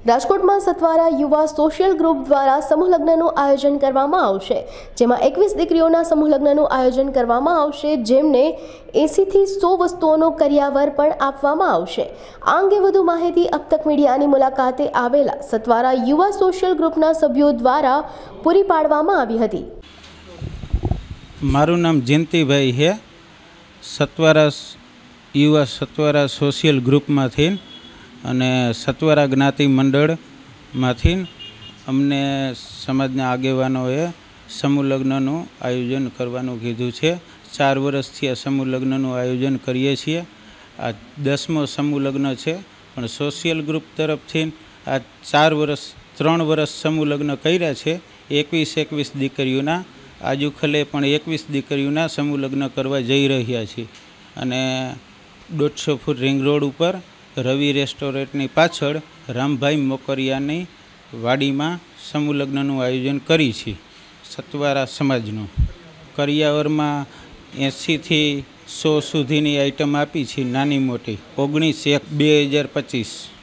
રાજકોટમાં સત્વારા યુવા social group દ્વારા સમૂહ લગ્નનું આયોજન કરવામાં આવશે, જેમાં 21 દીકરીઓના સમૂહ લગ્નનું આયોજન કરવામાં આવશે, જેમને 80 થી 100 વસ્તુઓનો કરિયાવર પણ આપવામાં આવશે। આ અંગે વધુ માહિતી अब तक મીડિયાની મુલાકાતે આવેલા સત્વારા યુવા સોશિયલ ગ્રુપના સભ્યો દ્વારા પૂરી પાડવામાં આવી હતી। મારું નામ જયંતિભાઈ છે। સત્વારા સોશિયલ ગ્રુપમાંથી અને સત્વારા જ્ઞાતિ મંડળમાંથી અમને સમાજના આગેવાનોએ સમૂહ લગ્નનું આયોજન કરવાનું કીધું છે। 4 વર્ષથી આ સમૂહ લગ્નનું આયોજન કરીએ છીએ। આ 10મો સમૂહ લગ્ન છે, પણ સોશિયલ ગ્રુપ તરફથી આ 3 વર્ષ સમૂહ લગ્ન કર્યા છે। 21 દીકરીઓના આજુખલે પણ 21 દીકરીઓના સમૂહ લગ્ન કરવા જઈ રહ્યા છીએ અને 150 ફૂટ રિંગ રોડ ઉપર રવિ રેસ્ટોરન્ટની પાછળ રામભાઈ મોકરિયાની વાડીમાં સમૂહ લગ્નનું આયોજન કરી છે સત્વારા સમાજનું। કરિયાવરમાં 80 થી 100 સુધીની આઈટમ આપી છે, નાની મોટી। 19/1/2025